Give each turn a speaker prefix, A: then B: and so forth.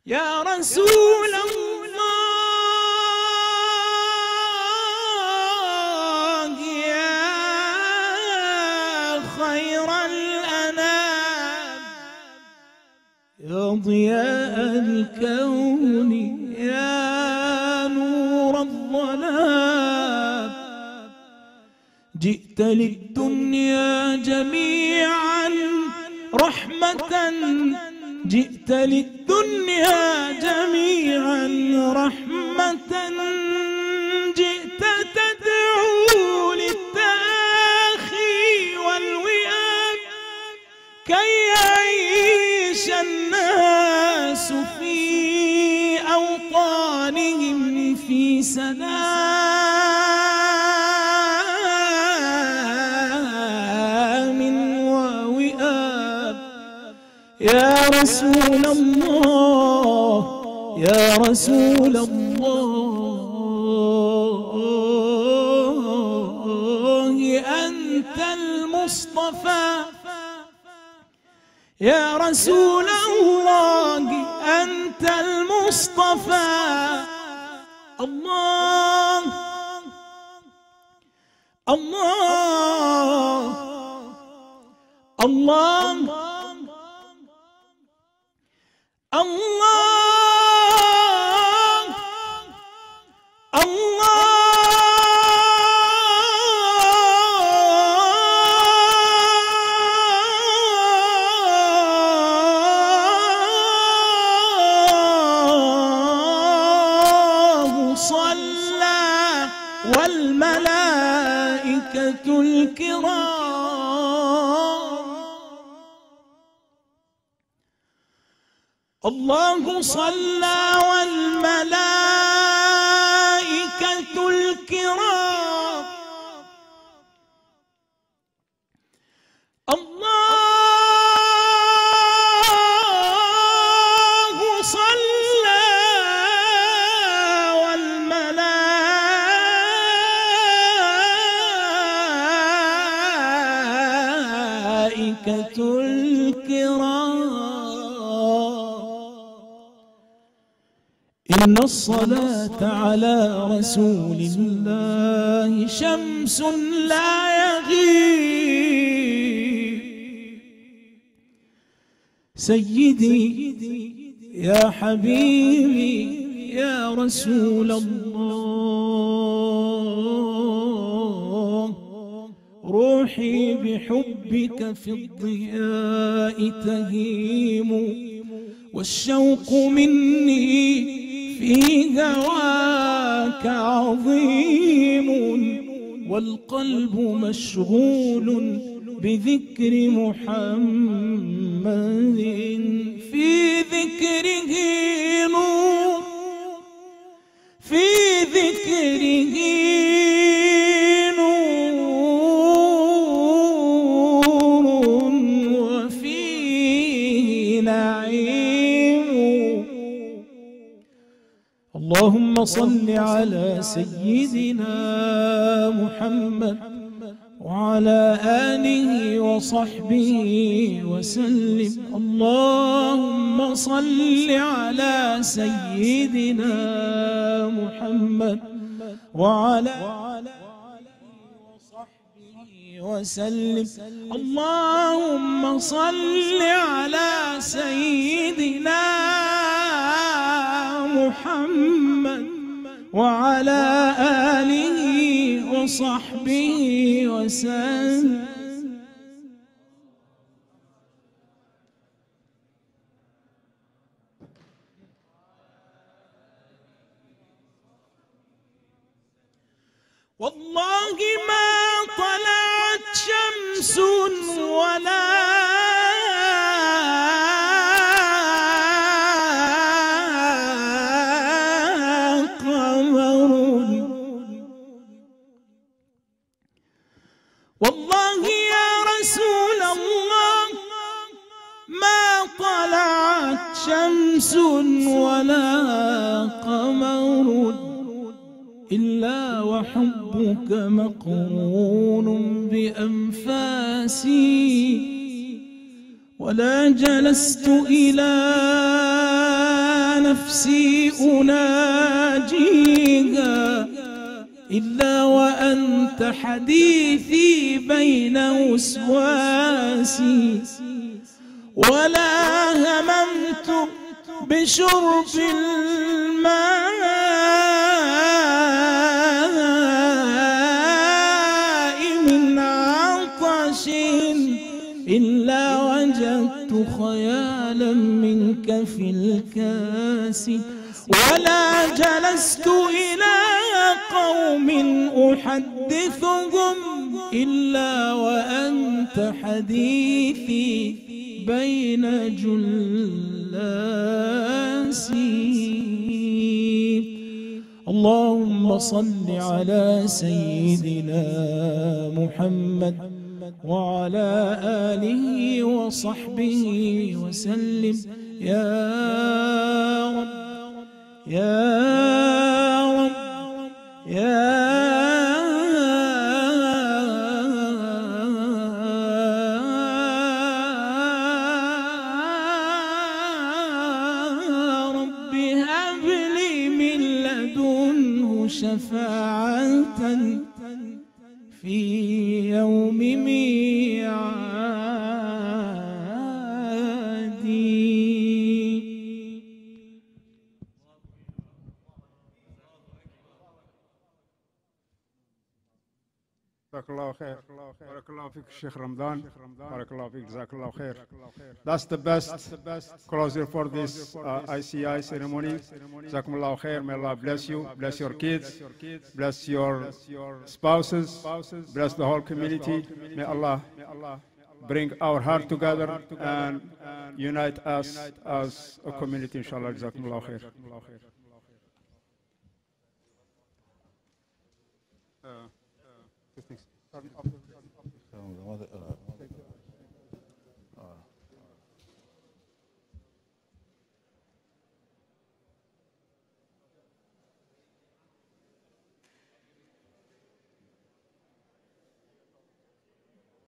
A: يا رسول الله يا خير الأنام يا ضياء الكون يا نور الظلام جئت للدنيا جميعا رحمة جئت للدنيا جميعا رحمة جئت تدعو للتآخي والوئام كي يعيش الناس في أوطانهم في سلام ووئام يا رسول الله يا رسول الله أنت المصطفى يا رسول الله أنت المصطفى الله الله الله والملائكة الكرام الله صلى والملائكة الكرام الله صلى والملائكة الكرام إن الصلاة على رسول الله شمس لا يغيب سيدي يا حبيبي يا رسول الله روحي بحبك في الضياء تهيم والشوق مني في هواك عظيم والقلب مشغول بذكر محمد في ذكره نور في ذكره نور وفيه نعيم اللهم صل على سيدنا محمد وعلى آله وصحبه وسلم اللهم صل على سيدنا محمد وعلى آله وصحبه وسلم اللهم صل على سيدنا محمد وعلى آله وصحبه وسلم والله ما طلعت شمس ولا والله يا رسول الله ما طلعت شمس ولا قمر إلا وحبك مقرون بأنفاسي ولا جلست إلى نفسي أناجيها إلا وأنت حديثي بين وسواسي، ولا هممت بشرب الماء من عطش إلا وجدت خيالا منك في الكاس، ولا جلست إلى قوم أحدثهم إلا وأنت حديثي بين جلاسي. اللهم صل على سيدنا محمد وعلى آله وصحبه وسلم يا رب يا رب يا رب هب لي من لدنه شفاعة في يوم ميعادي.
B: جزاك الله خير. بارك الله فيك الشيخ رمضان. بارك الله فيك. جزاك الله خير. That's the best closure for this ICI ceremony. جزاكم الله خير. May Allah bless you, bless your kids, bless your spouses, bless the whole community. May Allah bring our heart together and unite us as a community, inshallah. جزاكم الله خير.